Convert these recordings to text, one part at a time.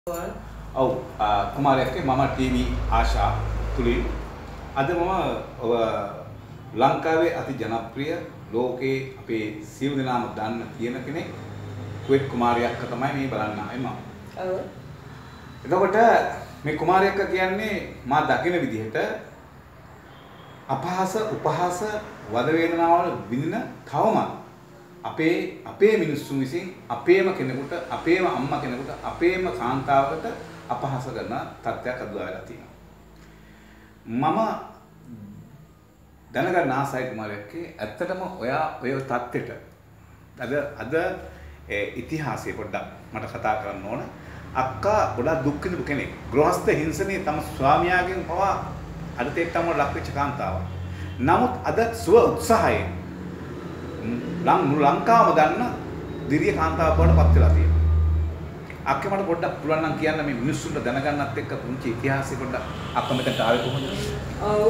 ඔව් කුමාරයෙක්ගේ මම ටීවී ආශා තුලින් අද මම ලංකාවේ අති ජනප්‍රිය ලෝකේ අපේ සියලු දෙනාම දන්න තියෙන කෙනෙක් කුවේට් කුමාරයෙක් තමයි මේ බලන්න ආවේ මම. ඔව්. එතකොට මේ කුමාරයෙක් කියන්නේ මා දකින විදිහට අපහාස උපහාස වද වේදනාවල විඳින තවම අපේ මිනිස්සු විසින් අපේම කෙනෙකුට අපේම අම්මා කෙනෙකුට අපේම කාන්තාවකට අපහාස කරන තත්ත්වයක් අදුවා වෙලා තියෙනවා. මම දැනගන්න ආසයි කුමාරයෙක්ගේ ඇත්තටම ඔය තත්ත්වෙට අද ඉතිහාසයේ පොඩ්ඩක් මට කතා කරන්න ඕන. අක්කා ගොඩක් දුක් විඳපු කෙනෙක්. ගෘහස්ත හිංසනයේ තම ස්වාමියාගෙන් පවා අඩතේටම ලක් වෙච්ච කාන්තාවක්. නමුත් අද සුව උත්සාහයෙන් ලංකාවම දන්න දිරිය කාන්තාවක් බවට පත් වෙලා තියෙනවා. අක්කේ මට පොඩ්ඩක් පුළුවන් නම් කියන්න මේ මිනිස්සුන්ට දැනගන්නත් එක්ක පුංචි ඉතිහාසය පොඩ්ඩක් අක්ක මෙතනට ආවේ කොහොමද? ඔව්.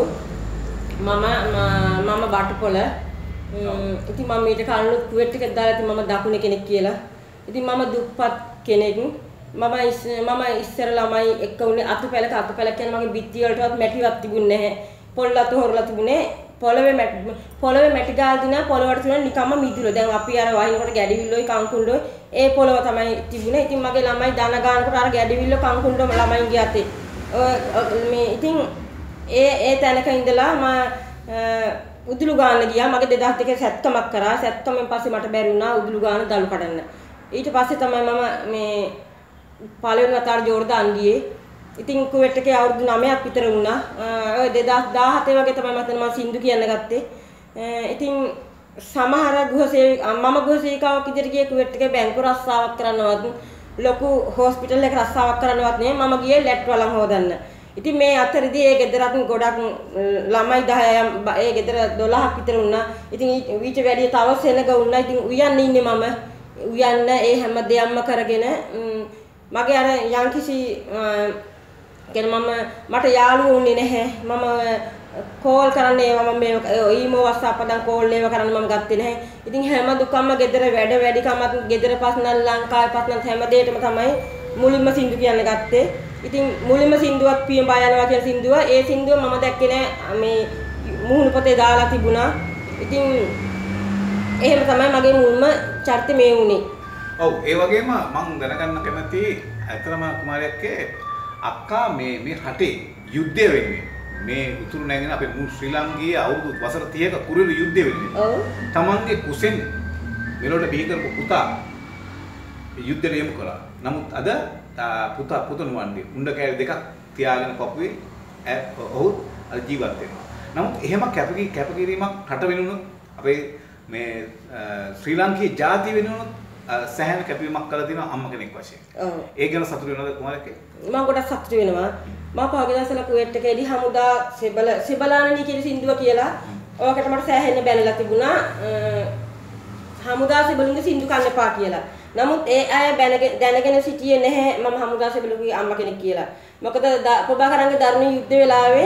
මම බටපොළ. ඉතින් මම ඊට කලින් කුවේට් එකේ දාලා ඉතින් මම දකුණේ කෙනෙක් කියලා. ඉතින් මම දුප්පත් කෙනෙක්. මම ඉස්සර ළමයි එක්ක උනේ අතුපැල කියන්නේ මගේ බිත්ති වලටවත් මැටිවත් තිබුණේ නැහැ. පොල්ලතු හොරලා තිබුණේ. පොළවේ මැටි ගාලා දිනා පොළවට තුන නිකම්ම මිදුල. දැන් අපි අර වහිනකොට ගැඩිවිල්ලෝයි කංකුණ්ඩෝයි ඒ පොළව තමයි තිබුණේ. ඉතින් මගේ ළමයි දන ගන්නකොට අර ගැඩිවිල්ල කංකුණ්ඩෝ ළමයි ගියතේ. මේ ඉතින් ඒ තැනක ඉඳලා මම උදුළු ගන්න ගියා. මගේ 2002 සැත්කමක් කරා. සැත්කමෙන් පස්සේ මට බැරි වුණා උදුළු ගන්න දළු කඩන්න. ඊට පස්සේ තමයි මම මේ පළවෙනි වතාවට ජෝර්දාන් ගියේ. ඉතින් කුවේට් එකේ අවුරුදු 9ක් විතර වුණා. ඔය 2017 වගේ තමයි මම සින්දු කියන්න ගත්තේ. ඉතින් සමහර මම ගෘහසේවිකාවක් විදිහට ගියේ කුවේට් එකේ බැංකු රස්සාවක් කරනවත් ලොකු හොස්පිටල් එකක රස්සාවක් කරනවත් නෙමෙයි මම ගියේ ලැට් වලන් හොදන්න. ඉතින් මේ අතරදී ඒ ගෙදරත් ගොඩක් ළමයි 10 ඒ ගෙදර 12ක් විතර වුණා. ඉතින් ඊට වැඩිය තව සෙනග වුණා. ඉතින් උයන්න ඉන්නේ මම. උයන්න ඒ හැම දෙයක්ම කරගෙන මගේ අර යම්කිසි මට යාළුවෝ උන්නේ නැහැ. මම කෝල් කරන්නේ මම මේ ඊමෝ WhatsApp එකෙන් කෝල් ඒව කරන්න මම ගත්තේ නැහැ. ඉතින් හැම දුකම ගෙදර වැඩිකමත් ගෙදර පස්නල් ලංකාවේ පස්නල් හැම දෙයකම තමයි මුලින්ම සින්දු කියන්න ගත්තේ. ඉතින් මුලින්ම සින්දුවක් පියඹා යනවා කියන සින්දුව ඒ සින්දුව මම දැක්කේ නැහැ මේ මුහුණු පොතේ දාලා තිබුණා. ඉතින් එහෙම තමයි මගේ මුල්ම චරිතය මේ වුණේ. ඔව් ඒ වගේම මම දැනගන්න කැමති ඇත්තම කුමාරයෙක්ගේ අක්කා මේ රටේ යුද්ධය වෙන්නේ මේ උතුරු නැගෙන අපේ මුළු ශ්‍රී ලංකාවේ අවුරුදු වසර 30ක කුරිරු යුද්ධය වෙන්නේ. ඔව්. තමන්ගේ කුසෙන් මෙලොවට බිහි කරපු පුතා යුද්ධයට යොමු කළා. නමුත් අද පුතණුවන්ගේ උණ්ඩ කෑලි දෙකක් තියාගෙන පපුවේ ඔහු ජීවත් වෙනවා. නමුත් එහෙම කැපකිරීමක් රට වෙනුනොත් අපේ මේ ශ්‍රී ලංකාවේ ජාතිය වෙනුනොත් සෑහෙන කැපවීමක් කරලා තියෙනවා අම්ම කෙනෙක් වශයෙන්. ඔව්. ඒ ගැන සතුටු වෙනවද කුමාරයෙක්? මම ගොඩක් සතුටු වෙනවා. මම පහුගිය දවස්වල කුවේට් එකේදී හමුදා සෙබලානනි කියන සින්දුව කියලා ඔයකට මට සෑහෙන්න බැනලා තිබුණා. හමුදා සෙබළුන්ගේ සින්දු කන්න එපා කියලා. නමුත් ඒ අය දැනගෙන සිටියේ නැහැ මම හමුදා සෙබළුගේ අම්මා කෙනෙක් කියලා. මොකද ප්‍රභාකරන්ගේ දරුණු යුද්ධ වෙලාවේ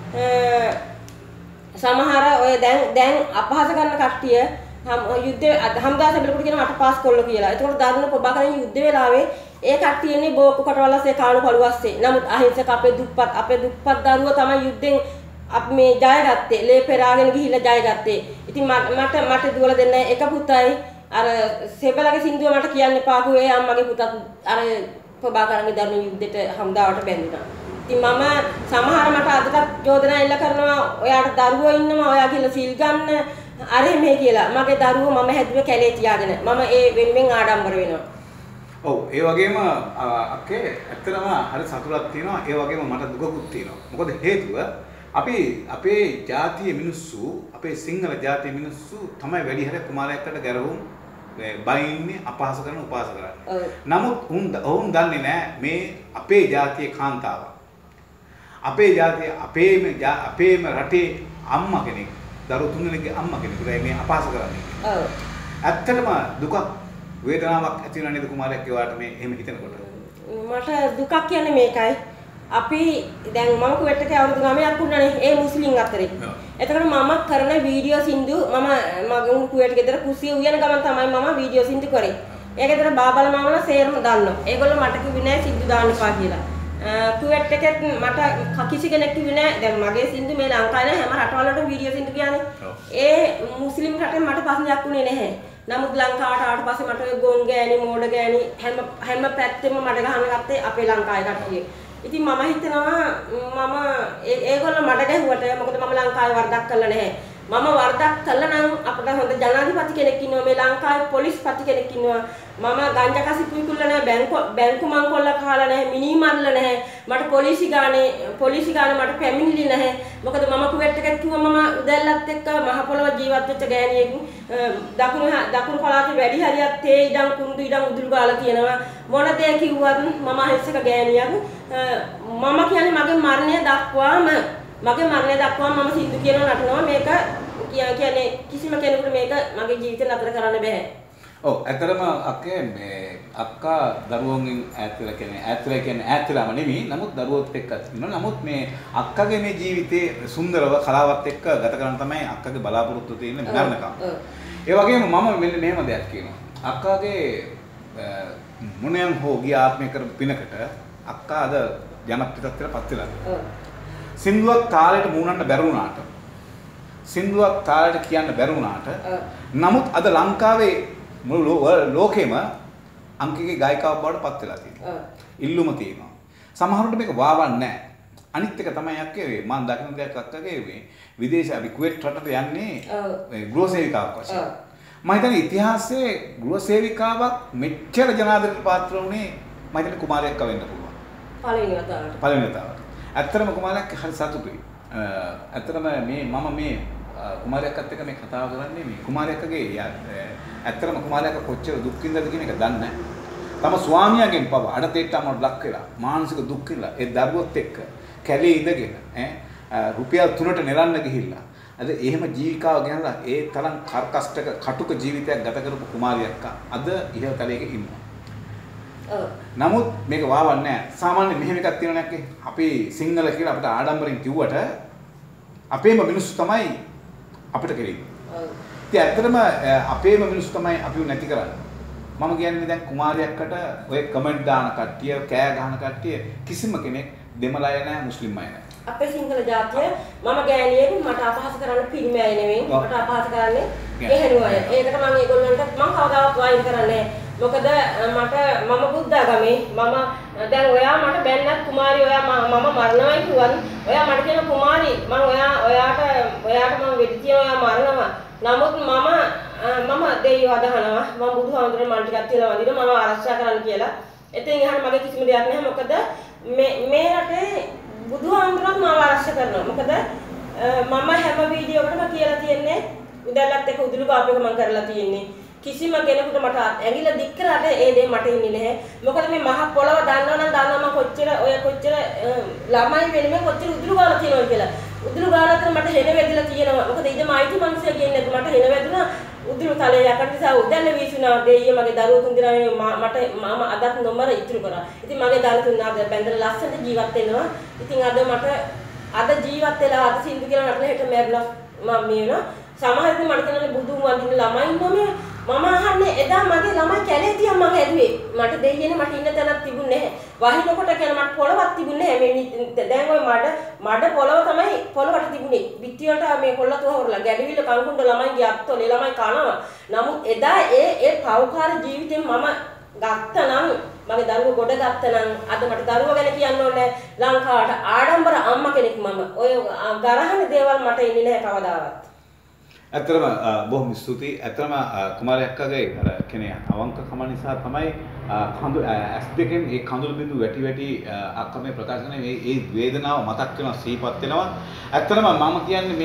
සමහර ඔය දැන් අපහාස කරන කට්ටිය හමුදා සෙබළුට කියන මට පාස් කොල්ල කියලා. ඒකෝට දරුණු ප්‍රභාකරන් යුද්ධ වෙලාවේ ඒ කට්ටියනේ බෝක්කු කටවලස්සේ කාණු පළුවස්සේ. නමුත් අහිංසක අපේ දුප්පත් දරුවෝ තමයි යුද්ධෙන් අපි මේ ජයගත්තේ. ලේ පෙරාගෙන ගිහිල්ලා ජයගත්තේ. ඉතින් මට දුවල දෙන්න එක පුතයි අර සෙබලගේ සින්දුව මට කියන්න එපා කිව්වේ අම්මගේ පුතත් අර ප්‍රභාකරන්ගේ දරුණු යුද්ධෙට හමුදාවට බැඳුණා. ඉතින් මම සමහර මට අදටත් චෝදනා එල්ල කරනවා ඔයාට දරුවෝ ඉන්නවා ඔයා කියලා සීල් ගන්න අර මේ කියලා. මගේ දරුවෝ මම හැදුවේ කැලේ තියාගෙන. මම ඒ වෙනුවෙන් ආඩම්බර වෙනවා. ඔව් ඒ වගේම අක්කේ ඇත්තටම හරි සතුටක් තියෙනවා. ඒ වගේම මට දුකකුත් තියෙනවා. මොකද හේතුව අපි අපේ ජාතියේ මිනිස්සු අපේ සිංහල ජාතියේ මිනිස්සු තමයි වැඩි හරිය කුමාරයෙක්ට ගැරහුම් බයින්නේ අපහාස කරන උපහාස කරන්නේ. නමුත් ඔවුන් දන්නේ නැහැ මේ අපේ ජාතියේ කාන්තාව. අපේ ජාතිය අපේම රටේ අම්මා කෙනෙක් දරුවෝ තුන්දෙනෙක්ගේ අම්මා කෙනෙකුට මේ අපහාස කරන්නේ. ඔව්. ඇත්තටම දුකක් වේදනාවක් ඇති වෙනා නේද කුමාරයෙක් ඒවට මේ එහෙම හිතනකොට? මට දුකක් කියන්නේ මේකයි. අපි දැන් මම කුවේට් එකේ අවුරුදු 9ක් වුණානේ ඒ මුස්ලිම් අතරේ. එතකොට මම කරන වීඩියෝ සින්දු මගේ කුවේට් ගෙදර කුස්සිය උයන ගමන් තමයි මම වීඩියෝ සින්දු කරේ. ඒකේතර බාබල මාමලා සේරම දන්නවා. ඒගොල්ලෝ මට කිව්වේ නෑ සින්දු දාන්න එපා කියලා. කුවේට් එකෙත් මට කිසි කෙනෙක් කිව්වේ නෑ. දැන් මගේ සින්දු මේ ලංකාවේ හැම රටවලටම වීඩියෝ සින්දු කියන්නේ. ඒ මුස්ලිම් රටෙන් මට ප්‍රශ්නයක් වුණේ නැහැ. නමුත් ලංකාවට ආවට පස්සේ මට ඔය ගොන් ගෑණි මෝඩ ගෑණි හැම පැත්තෙම මට ගහන්න ගත්තේ අපේ ලංකාවේ කට්ටිය. ඉතින් මම හිතනවා ඒගොල්ලෝ මට ගැහුවට මොකද මම ලංකාවේ වරදක් කළා නැහැ. මම වරදක් කළා නම් අපිට හොඳ ජනාධිපති කෙනෙක් ඉන්නවා මේ ලංකාවේ පොලිස්පති කෙනෙක් ඉන්නවා. මම ගංජා කසි කුයිකුල්ල නැහැ බැංකු මංකොල්ල කාලා නැහැ මිනි මරලා නැහැ. මට පොලිසි ගානේ මට පැමිණිලි නැහැ. මොකද මම කුවේට් එකේ කිව්වා මම උදැල්ලත් එක්ක මහ පොළව ජීවත් වෙච්ච ගෑණියෙක් දකුණු පළාතේ වැඩි හරියක් තේ ඉඩම් කුඳු ඉඩම් උදුළු ගාලා තියෙනවා. මොන දේ කිව්වත් මම හිස්සක ගෑණියක්. මම කියන්නේ මගේ මරණය දක්වාම මම සින්දු කියනවා නටනවා මේක කියන්නේ කිසිම කෙනෙකුට මේක මගේ ජීවිතේ නතර කරන්න බෑ. ඔව් ඇත්තටම අක්කේ මේ අක්කා දරුවන්ගෙන් ඈත් වෙලාම නෙමෙයි. නමුත් දරුවොත් එක්ක ඉන්නවා. නමුත් මේ අක්කගේ මේ ජීවිතේ සුන්දරව කලාවත් එක්ක ගත කරන තමයි අක්කගේ බලාපොරොත්තු තියෙන මරණකම්. ඒ වගේම මම මෙන්න මෙහෙම දෙයක් කියනවා. අක්කාගේ මොණයන් හෝ ගිය ආත්මය කරපු පිනකට අක්කා අද ජනප්‍රියත්වයට පත් වෙලා තියෙනවා. සින්දුවක් තාලෙට මූණන්න බැරි වුණාට සින්දුවක් තාලෙට කියන්න බැරි වුණාට නමුත් අද ලංකාවේ මුළු ලෝකෙම අංකිකේ ගායිකාවක් බවට පත් වෙලා තියෙනවා. ඉල්ලුම තියෙනවා. සමහරවිට මේක වාවන්නේ නැහැ. අනිත් එක තමයි අක්කේ මම දකින්න දෙයක් අක්කගේ මේ විදේශ අපි කුවේට් රටට යන්නේ ගෘහ සේවිකාවක් වශයෙන්. මම හිතන්නේ ඉතිහාසයේ ගෘහ සේවිකාවක් මෙච්චර ජනාධිපති පාත්‍ර වුණේ මම හිතන්නේ කුමාරයෙක්ව වෙන්න පුළුවන්. පළවෙනි වතාවට. ඇත්තටම කුමාරයෙක් හරි සතුටුයි. ඇත්තටම මේ කුමාරයෙක්වත් එක්ක මේ කතාව කරන්නේ මේ කුමාරයෙක්ගේ ඇත්තටම කුමාරයෙක් කොච්චර දුක් විඳද කියන එක දන්නේ නැහැ. තම ස්වාමියාගෙන් පව අඩතේට්ටම ලක් වෙලා මානසික දුක් විඳලා ඒ දරුවොත් එක්ක කැලේ ඉඳගෙන රුපියල් 3ට නෙරන්න ගිහිල්ලා අද එහෙම ජීවිකාව ගෙනලා ඒ තරම් කර්කස්ටක කටුක ජීවිතයක් ගත කරපු කුමාරියක් අද ඉහළ තලයක ඉන්නවා. නමුත් මේක වාවන්නේ නැහැ. සාමාන්‍ය මෙහෙම එකක් තියෙනවා නැක්කේ. අපි සිංහල කියලා අපිට ආඩම්බරෙන් කිව්වට අපේම මිනිස්සු තමයි අපිට කෙරෙන්නේ. ඉතින් ඇත්තටම අපේම මිනිස්සු තමයි අපිව නැති කරන්නේ. මම කියන්නේ දැන් කුමාරයෙක්කට ඔය කමෙන්ට් දාන කට්ටිය, කෑ ගහන කට්ටිය කිසිම කෙනෙක් දෙමළ අය නැහැ, මුස්ලිම් අය නැහැ. අපේ සිංහල ජාතිය මම ගෑණියෙක් මට අපහාස කරන්න පිරිමි අය නෙවෙයි. මට අපහාස කරන්නේ ගැහැණු අය. ඒකට මම ඒගොල්ලන්ට මම කවදාවත් වයින් කරන්නේ නැහැ. මොකද මම බුද්ධාගමේ දැන් ඔයා මට බැන්නත් කුමාරි ඔයා මම මරණවයි කිව්වන් ඔයා මට කියන කුමාරි මම ඔයාට මම වෙඩි තියන ඔයා මරනවා. නමුත් මම දෙවියෝ අදහනවා මම බුදුහාමුදුරනේ මල් ටිකක් තියලා වදිනවා මම ආරක්ෂා කරන්න කියලා. එතෙන් එහාට මගේ කිසිම දෙයක් නැහැ. මොකද මේ රටේ බුදුහාමුදුරන් මාව ආරක්ෂා කරනවා. මොකද මම හැම වීඩියෝකටම කියලා තියන්නේ උදැල්ලත් එක්ක උදුළු ගාප් එක මම කරලා තියෙන්නේ. කිසිම කෙනෙකුට මට ඇඟිල්ල දික් කරාට ඒ දේ මට ඉන්නේ නැහැ. මොකද මේ මහ පොළව දන්නවා මම කොච්චර ළමයි වෙනුවෙන් කොච්චර උදුළු ගාලා තියෙනවද කියලා. උදුළු ගාලා අතර මට හෙන වැදිලා තියෙනවා. මොකද ඉතින් මයිති මිනිස්සු කියන්නේ මට හෙන වැදුනා උදුළු තලේ යකට නිසා උදැල්ල වීසුණා. දෙයිය මගේ දරුවෝ තුන් දෙනා මට මම අදත් නොමර ඉතුරු කරා. ඉතින් මගේ දරුවෝ තුන් දෙනා බැඳලා ලස්සනට ජීවත් වෙනවා. ඉතින් අද ජීවත් වෙලා අද සින්දු කියලා නටන හෙට මැරලා මම මේ වෙනවා. සමහර විට මට තනනේ බුදුන් වඳින ළමයි ඉන්නෝනේ. මම අහන්නේ එදා මගේ ළමයි කැලේ තියන් මම ඇදුවේ. මට දෙයියනේ මට ඉන්න තැනක් තිබුණේ නැහැ. වහිනකොට කියන මට පොළවක් තිබුණේ නැහැ. මේ දැන් ওই මඩ පොළව තමයි පොළවට තිබුණේ. පිටි වලට මේ පොළව තුවහරලා ගැඩවිල කංකුණ්ඩ ළමයිගේ අත්තෝලේ ළමයි කනවා. නමුත් එදා ඒ පෞකාර ජීවිතෙන් මම ගත්තනම් මගේ දරුවෝ ගොඩ ගත්තනම් අද මට දරුවෝ ගැන කියන්න ඕනේ ලංකාවට ආඩම්බර අම්මා කෙනෙක් මම. ඔය ගරහන දේවල් මට එන්නේ නැහැ කවදාවත්. ඇත්තටම බොහොම ස්තුතියි. ඇත්තටම කුමාරයක්ගේ අර කෙනේ අවංකකම නිසා තමයි S2කින් ඒ කඳුළු බිඳු වැටි අක්ක මේ ප්‍රකාශ කරන මේ වේදනාව මතක් වෙනවා සීපත් වෙනවා. ඇත්තටම මම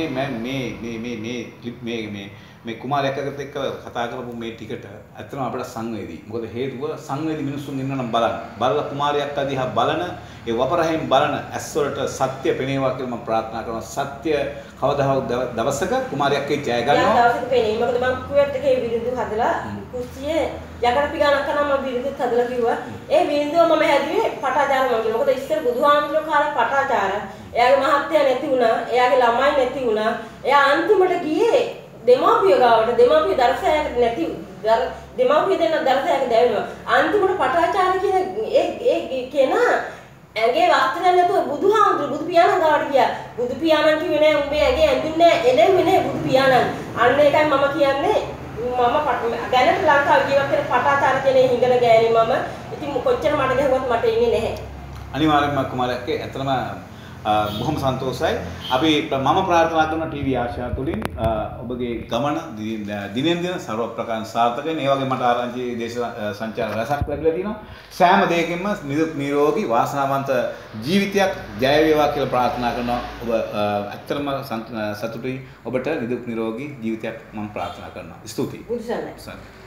කියන්නේ මේ කුමාරයක්ගත් එක්ක කතා කරපු මේ ටිකට ඇත්තටම අපිට සංවේදී. මොකද හේතුව සංවේදී මිනිස්සුන් ඉන්නනම් බලන්න. බලලා කුමාරයක් අධිහා බලන ඒ වපරහෙන් බලන ඇස් වලට සත්‍ය පෙනේවා කියලා මම ප්‍රාර්ථනා කරනවා. සත්‍ය කවදාවත් දවසක කුමාරයක්ගේ ජය ගන්නවා. දවසක පෙනේ. මොකද මම කුවේට් එකේ විරුදු හදලා කුස්සියේ යකඩ පිගානක් කරනවා මම විරුදුත් හදලා කිව්වා. ඒ විරුදුව මම හැදුවේ පටාචාර මගේ. මොකද ඉස්සර බුදුහාමුදුරුවෝ කාලේ පටාචාර. එයාගේ මහත්තයා නැති වුණා. එයාගේ ළමයි නැති වුණා. එයා අන්තිමට ගියේ දෙමාපිය ගාවට දෙමාපිය දර්ශනයක් නැති දෙමාපිය දෙන්න දර්ශනයක් දැවෙනවා. අන්තිමට පටාචාර්ය කියන ඒ කෙනා ඇගේ වස්ත්‍රයක් නැතුව බුදු පියාණන් ගාවට ගියා. බුදු පියාණන් කිව්වේ නෑ උඹේ ඇගේ ඇඳුන්නේ එළෙන්නේ නෑ බුදු පියාණන්. අන්න ඒකයි මම කියන්නේ මම දැනට ලංකාවේ ජීවත් වෙන පටාචාර්ය කෙනේ හිඟන ගෑණි මම. ඉතින් කොච්චර මට ගැහුවත් මට ඉන්නේ නැහැ. අනිවාර්යෙන්ම කුමාරයක්ගේ ඇත්තම බොහොම සන්තෝෂයි. අපි මම ප්‍රාර්ථනා කරන ටීවී ආශා තුලින් ඔබගේ ගමන දිනෙන් දින සර්ව ප්‍රකාශ සාර්ථක වෙන. ඒ වගේ මට ආරංචි දේශ සංචාර රසක් ලැබිලා තිනවා. සෑම දෙයකින්ම නිදුක් නිරෝගී වාසනාවන්ත ජීවිතයක් ජය වේවා කියලා ප්‍රාර්ථනා කරනවා. ඔබ ඇත්තටම සතුටුයි. ඔබට නිදුක් නිරෝගී ජීවිතයක් මම ප්‍රාර්ථනා කරනවා. ස්තුතියි. බුදුසරණයි.